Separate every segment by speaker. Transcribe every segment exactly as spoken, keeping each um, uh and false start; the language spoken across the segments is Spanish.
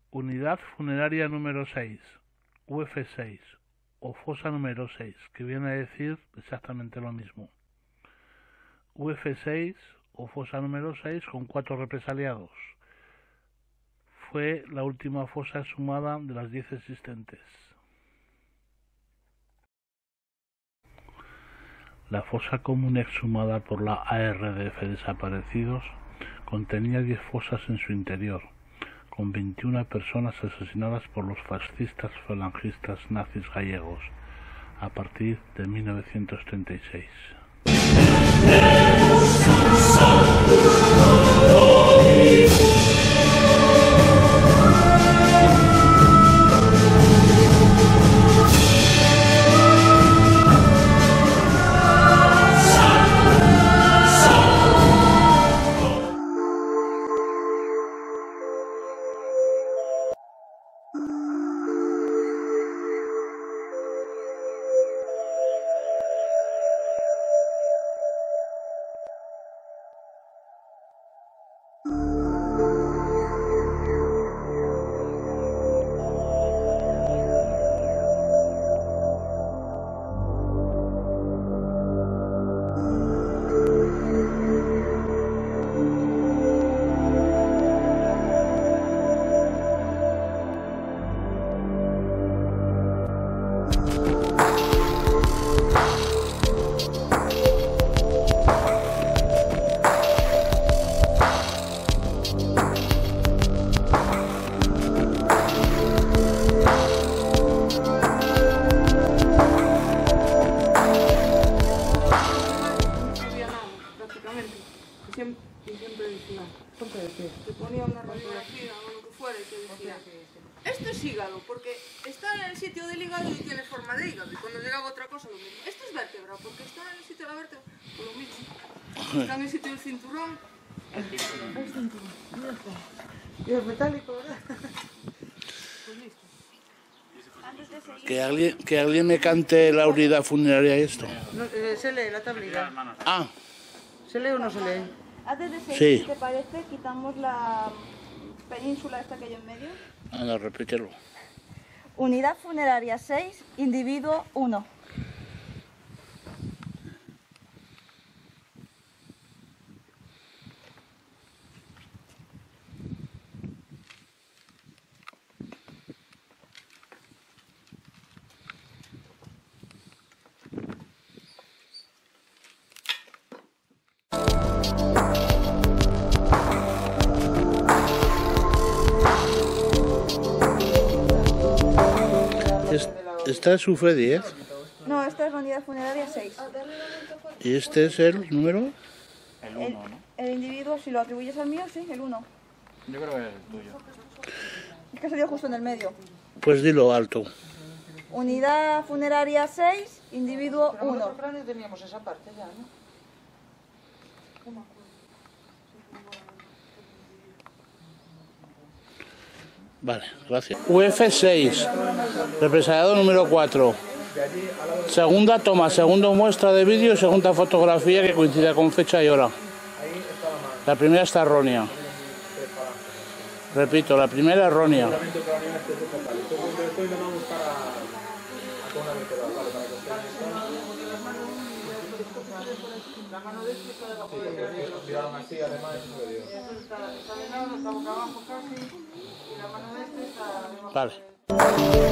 Speaker 1: Unidad funeraria número seis, U F seis, o fosa número seis, que viene a decir exactamente lo mismo. U F seis, o fosa número seis, con cuatro represaliados. Fue la última fosa exhumada de las diez existentes. La fosa común exhumada por la A R D F Desaparecidos contenía diez fosas en su interior, con veintiuna personas asesinadas por los fascistas falangistas nazis gallegos a partir de mil novecientos treinta y seis.
Speaker 2: Te ponía una radiografía o lo que fuera y te decía, esto es hígado, porque está en el sitio del hígado y tiene forma de hígado. Y cuando llegaba otra cosa, lo mismo. Esto es vértebra, porque está en el sitio de la vértebra, pues lo mismo. Está en el sitio del cinturón. El cinturón. El cinturón. Y es metálico, ¿verdad? Pues listo.
Speaker 1: Que alguien, que alguien me cante la unidad funeraria esto.
Speaker 2: No, eh, se lee la tablilla.
Speaker 1: Ah.
Speaker 2: ¿Se lee o no se lee?
Speaker 3: Antes de seguir,
Speaker 1: Sí.
Speaker 3: si te parece, quitamos la península esta que hay en medio.
Speaker 1: Anda, repítelo.
Speaker 3: Unidad funeraria seis, individuo uno.
Speaker 1: Esta es U F diez.
Speaker 3: No, esta es la unidad funeraria seis.
Speaker 1: ¿Y este es el número?
Speaker 4: El uno, ¿no?
Speaker 3: El individuo, si lo atribuyes al mío, sí, el uno.
Speaker 4: Yo creo que es el tuyo.
Speaker 3: Es que salió justo en el medio.
Speaker 1: Pues dilo alto.
Speaker 3: Unidad funeraria seis, individuo
Speaker 2: Pero en
Speaker 3: uno.
Speaker 2: otro cráneo teníamos esa parte ya, ¿no?
Speaker 1: Vale, gracias. U F seis, represaliado número cuatro. Segunda toma, segunda muestra de vídeo, segunda fotografía que coincida con fecha y hora. La primera está errónea. Repito, la primera errónea.
Speaker 2: La mano de este está debajo de la
Speaker 5: tiraron así, además, eso lo dio.
Speaker 2: Eso está, está de lado, está boca abajo casi, y la mano de este está debajo.
Speaker 1: Vale.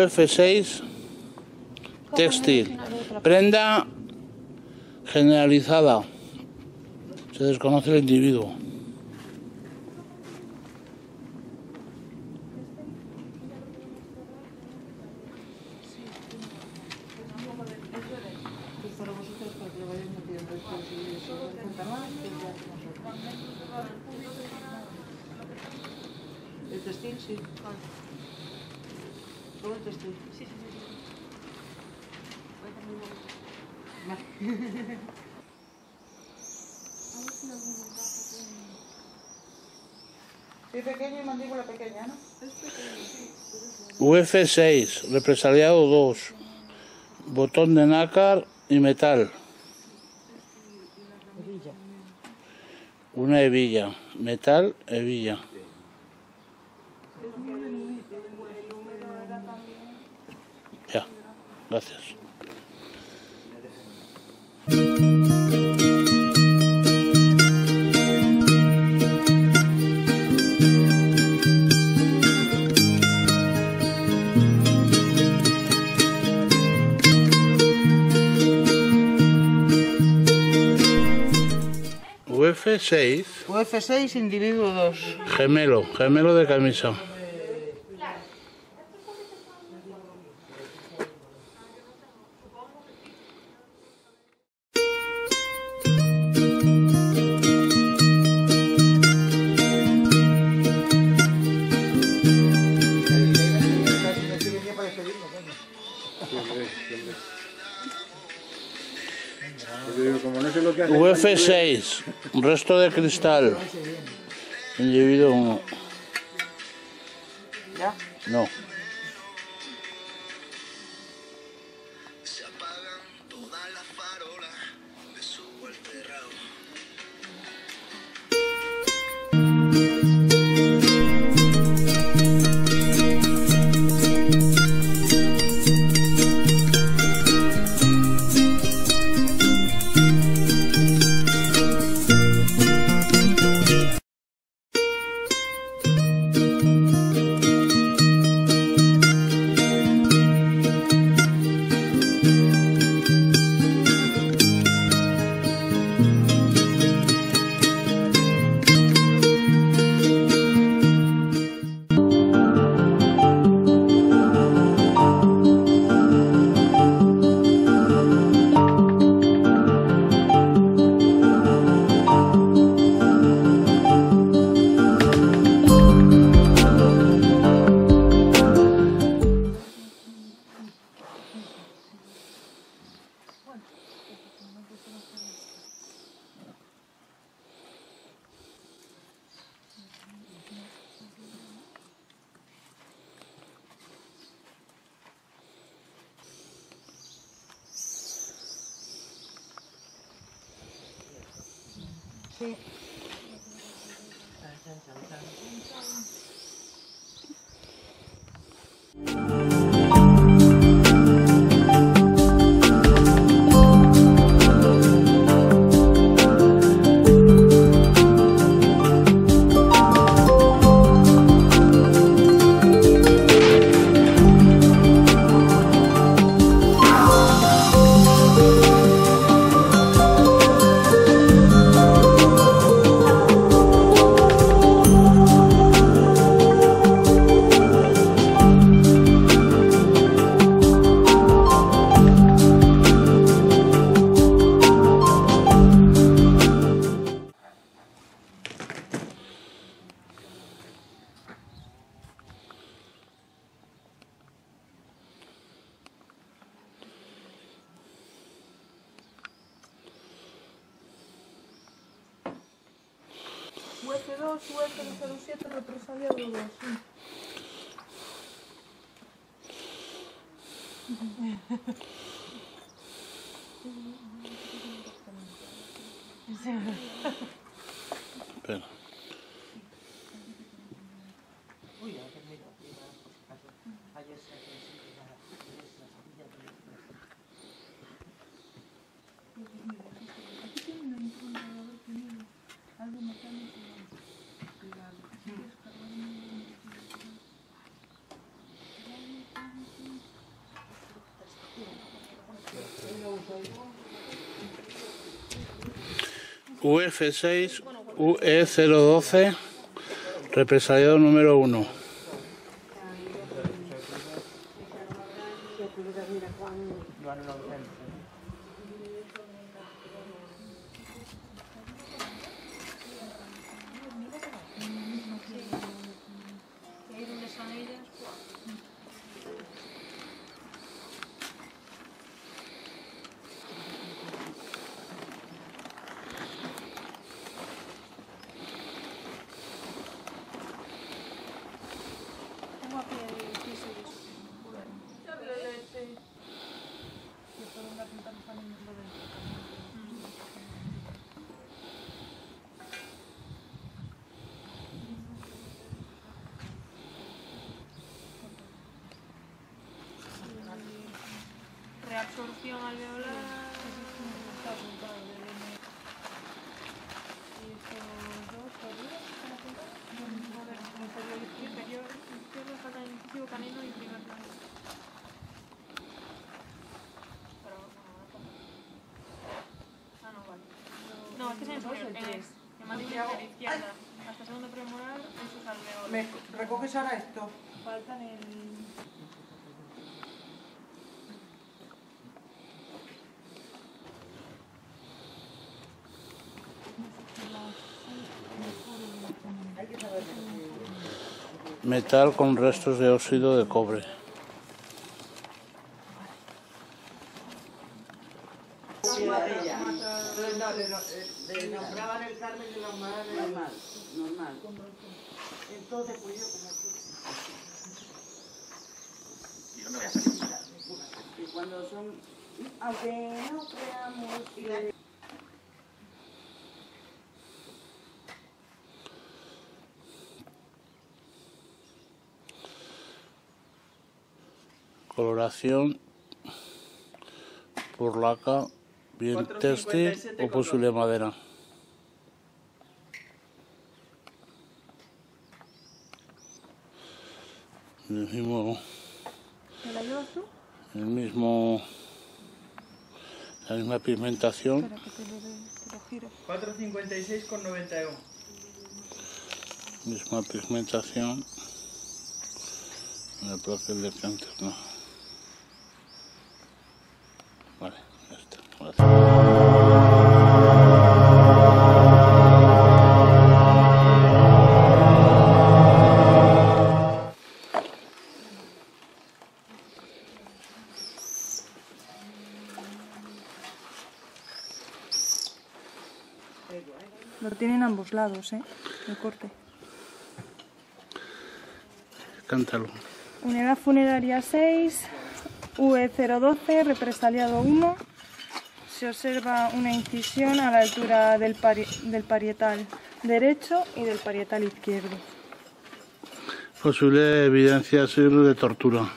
Speaker 1: F seis, textil, prenda generalizada, se desconoce el individuo.
Speaker 6: El textil, sí. Todo el textil. Sí, sí, sí. Sí, pequeño y mandíbula pequeña, ¿no?
Speaker 1: U F seis, represaliado dos, botón de nácar y metal.
Speaker 6: Hebilla.
Speaker 1: Una hebilla, metal, hebilla. Ya, gracias. U F seis,
Speaker 6: U F seis, individuo dos.
Speaker 1: gemelo, gemelo de camisa. U F seis, resto de cristal, individuo uno.
Speaker 6: ¿Ya?
Speaker 1: No.
Speaker 7: Se apagan todas las farolas, me subo al terrado.
Speaker 6: Sí.
Speaker 3: U F dos, U F cero siete, represaliado dos.
Speaker 1: Espera. U F seis U E cero doce, represaliado número uno.
Speaker 3: Reabsorción alveolar. Y estos dos arriba, ¿están apuntados? Inferior inferior izquierdo, falta el incisivo canino y primer plano. Pero no, ah, no, vale. No, este es en superior, en es. En mandíbula izquierda. Hasta segundo premolar, eso es alveolar.
Speaker 6: ¿Me recoges ahora esto?
Speaker 3: Faltan el...
Speaker 1: Metal con restos de óxido de cobre.
Speaker 6: Le nombraban el Carmen y los Maras normal, normal. Entonces, pues yo como que... Y cuando son... Aunque no creamos... que-
Speaker 1: Coloración por laca, bien textil o posible madera. El mismo,
Speaker 3: ¿Me la llevas tú?
Speaker 1: el mismo, la misma pigmentación.
Speaker 3: Espera que te lo, de, te lo giro.
Speaker 5: cuatro cincuenta y seis con noventa y uno.
Speaker 1: Misma pigmentación. En el papel de canto, no. Vale, ya está. Gracias.
Speaker 3: Lo tienen ambos lados, ¿eh? El corte.
Speaker 1: Cántalo.
Speaker 3: Unidad funeraria seis, U E cero doce, represaliado uno. Se observa una incisión a la altura del, pari del parietal derecho y del parietal izquierdo.
Speaker 1: Posible evidencia siglo de tortura.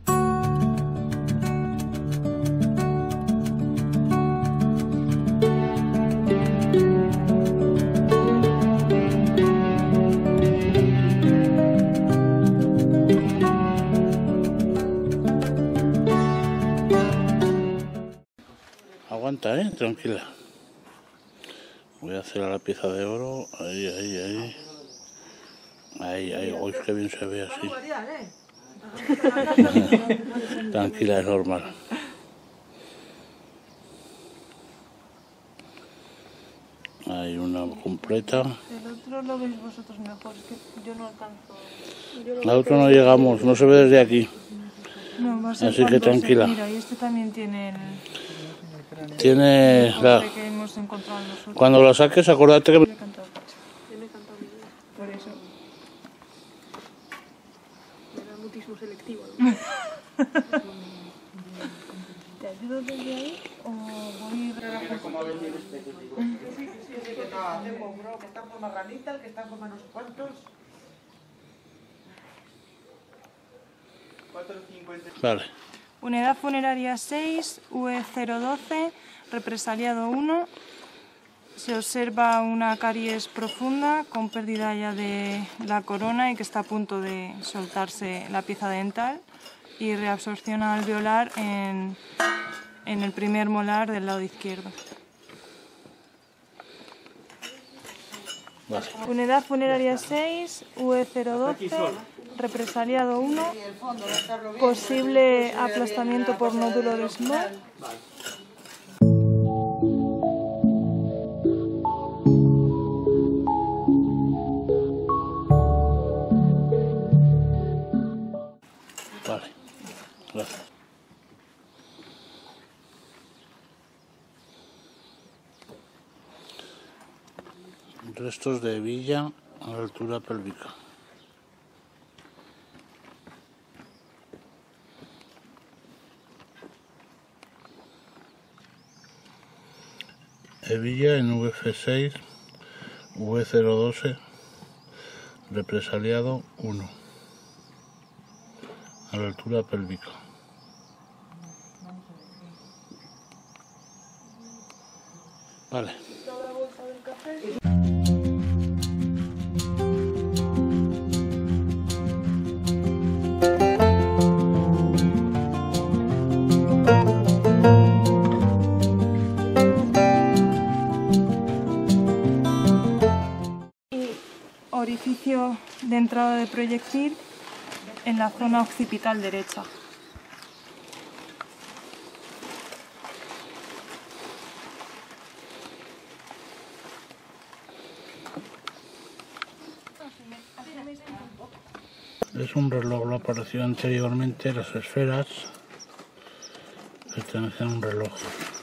Speaker 1: Aguanta, eh, tranquila. Voy a hacer a la pieza de oro. Ahí, ahí, ahí. Ahí, ahí. Uy, qué bien se ve así. Tranquila, es normal. Hay una completa.
Speaker 3: El otro lo veis vosotros mejor, es que yo no alcanzo.
Speaker 1: La otra no llegamos, no se ve desde aquí.
Speaker 3: No, va a ser
Speaker 1: Así que
Speaker 3: cuando se
Speaker 1: tranquila.
Speaker 3: gira, y este también tiene el
Speaker 1: Tiene la...
Speaker 3: corte que hemos encontrado nosotros.
Speaker 1: Cuando la saques, acuérdate que...
Speaker 3: Yo le he cantado.
Speaker 2: Yo le he cantado mi vida.
Speaker 3: Por eso.
Speaker 2: Me da mutismo selectivo. ¿no?
Speaker 3: ¿Te ayudo desde ahí o voy
Speaker 5: Mira cómo ha venido este.
Speaker 6: Sí, sí, sí, que no hacemos, bro, que están por Marranita, el que están por no sé cuántos.
Speaker 5: cuatro cincuenta.
Speaker 1: Vale.
Speaker 3: Unidad funeraria seis, U E cero doce, represaliado uno. Se observa una caries profunda con pérdida ya de la corona y que está a punto de soltarse la pieza dental y reabsorción alveolar en en el primer molar del lado izquierdo.
Speaker 1: Vale.
Speaker 3: Unidad funeraria seis, U E cero doce, represaliado uno, posible aplastamiento por nódulo de smog.
Speaker 1: Vale, gracias. Restos de hebilla a la altura pélvica. Hebilla en V F seis, U E cero doce, represaliado uno, a la altura pélvica. Vale.
Speaker 3: Orificio de entrada de proyectil en la zona occipital derecha.
Speaker 1: Es un reloj, lo apareció anteriormente, las esferas pertenecen a un reloj.